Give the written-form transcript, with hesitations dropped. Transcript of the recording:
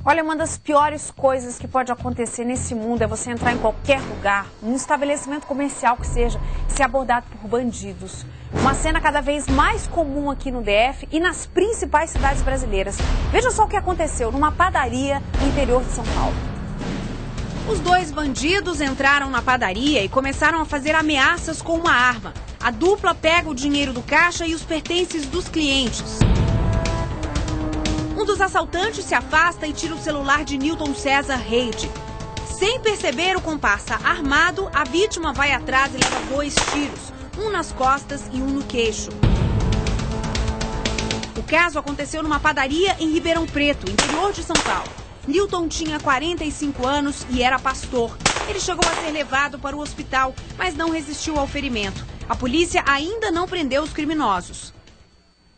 Olha, uma das piores coisas que pode acontecer nesse mundo é você entrar em qualquer lugar, num estabelecimento comercial que seja, e ser abordado por bandidos. Uma cena cada vez mais comum aqui no DF e nas principais cidades brasileiras. Veja só o que aconteceu numa padaria no interior de São Paulo. Os dois bandidos entraram na padaria e começaram a fazer ameaças com uma arma. A dupla pega o dinheiro do caixa e os pertences dos clientes. Um dos assaltantes se afasta e tira o celular de Newton César Reide. Sem perceber o comparsa armado, a vítima vai atrás e leva 2 tiros, um nas costas e um no queixo. O caso aconteceu numa padaria em Ribeirão Preto, interior de São Paulo. Newton tinha 45 anos e era pastor. Ele chegou a ser levado para o hospital, mas não resistiu ao ferimento. A polícia ainda não prendeu os criminosos.